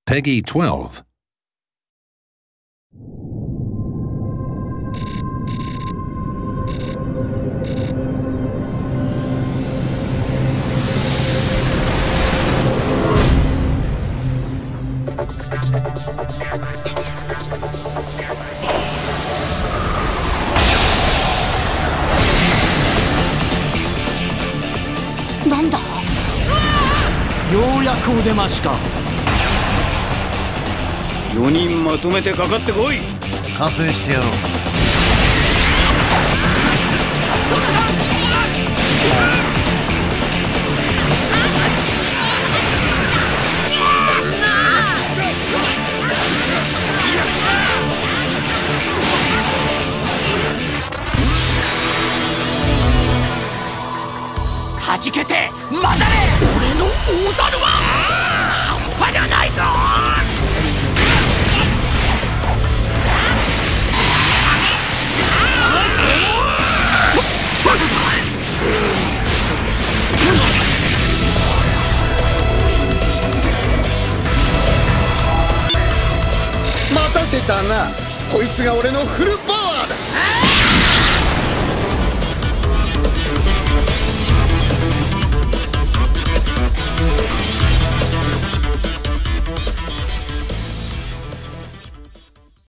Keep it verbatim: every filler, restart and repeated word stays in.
Peggy twelve. なんだ、ようやくお出ましか。 よにんまとめてかかってこい。 加勢してやろう。はじけてまだれ。俺の大猿は半端じゃないぞ。 待たせたな。こいつが俺のフルパワーだ。